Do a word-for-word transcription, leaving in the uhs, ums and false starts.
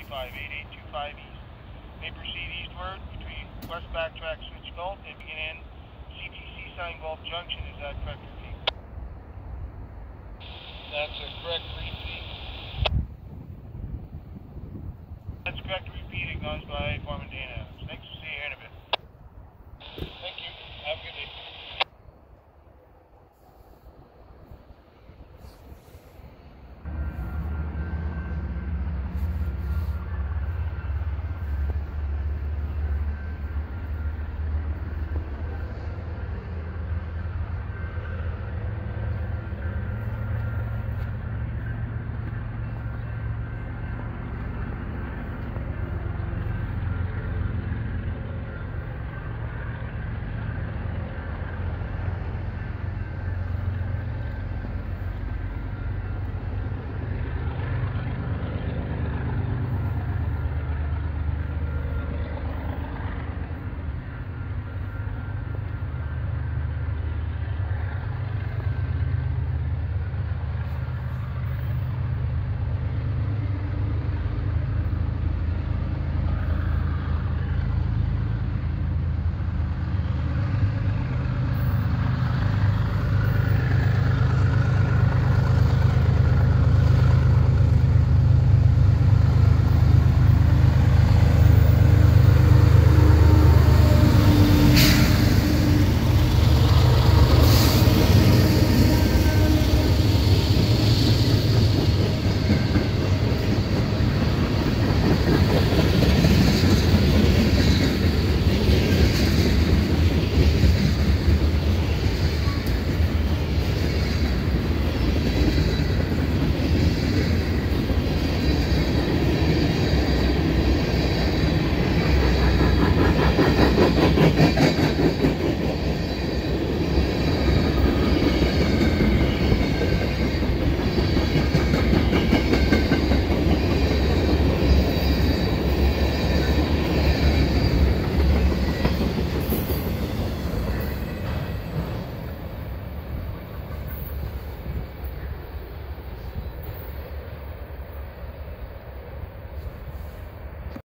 five eight eight two five east. May proceed eastward between west backtrack switch Galt and begin in C T C sign Galt Junction. Is that correct, repeat? That's a correct repeat. That's correct, repeat, acknowledged by Foreman Dana.